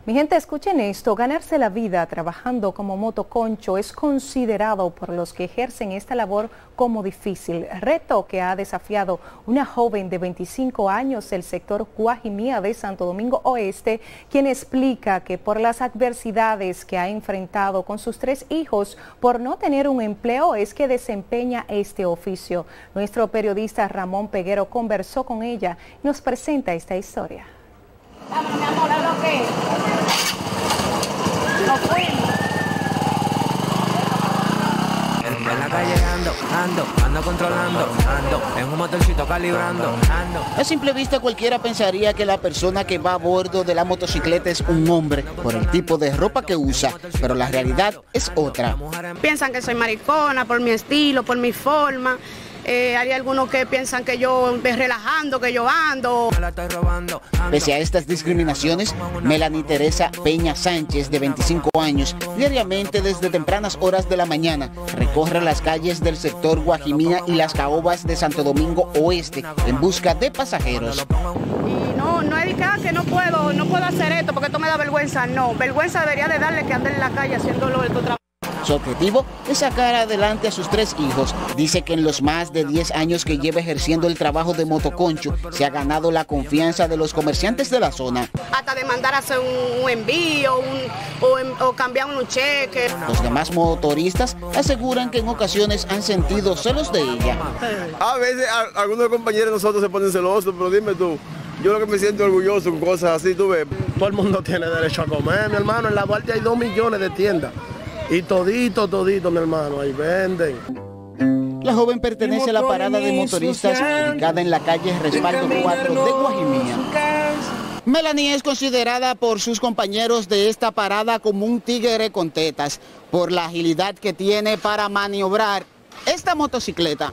Mi gente, escuchen esto, ganarse la vida trabajando como motoconcho es considerado por los que ejercen esta labor como difícil, reto que ha desafiado una joven de 25 años del sector Guajimía de Santo Domingo Oeste, quien explica que por las adversidades que ha enfrentado con sus 3 hijos por no tener un empleo es que desempeña este oficio. Nuestro periodista Ramón Peguero conversó con ella y nos presenta esta historia. Vamos, mi amor, ¿a lo que? Nos fuimos. En la calle ando controlando, en un motorcito calibrando, A simple vista cualquiera pensaría que la persona que va a bordo de la motocicleta es un hombre por el tipo de ropa que usa, pero la realidad es otra. Piensan que soy maricona por mi estilo, por mi forma. Hay algunos que piensan que yo me relajando, que yo ando. Pese a estas discriminaciones, Melanie Teresa Peña Sánchez, de 25 años, diariamente desde tempranas horas de la mañana, recorre las calles del sector Guajimía y las caobas de Santo Domingo Oeste en busca de pasajeros. Y no es que no puedo hacer esto porque esto me da vergüenza. No, vergüenza debería de darle que ande en la calle haciéndolo de tu trabajo. Su objetivo es sacar adelante a sus 3 hijos. Dice que en los más de 10 años que lleva ejerciendo el trabajo de motoconcho, se ha ganado la confianza de los comerciantes de la zona. Hasta de mandar a hacer un envío o cambiar un cheque. Los demás motoristas aseguran que en ocasiones han sentido celos de ella. A veces algunos compañeros de nosotros se ponen celosos, pero dime tú, yo lo que me siento orgulloso con cosas así, tú ves. Todo el mundo tiene derecho a comer, mi hermano. En La Duarte hay 2 millones de tiendas. Y todito, mi hermano, ahí venden. La joven pertenece a la parada de motoristas ubicada en la calle Respaldo 4 de Guajimía. Melanie es considerada por sus compañeros de esta parada como un tigre con tetas, por la agilidad que tiene para maniobrar esta motocicleta.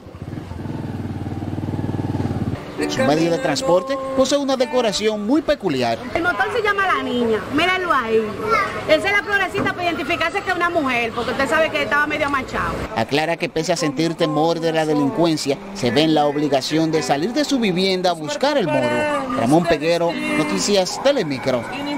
Su medio de transporte posee una decoración muy peculiar. El motor se llama La Niña, míralo ahí. Esa es la florecita para identificarse que es una mujer, porque usted sabe que estaba medio manchado. Aclara que pese a sentir temor de la delincuencia, se ve en la obligación de salir de su vivienda a buscar el moro. Ramón Peguero, Noticias Telemicro.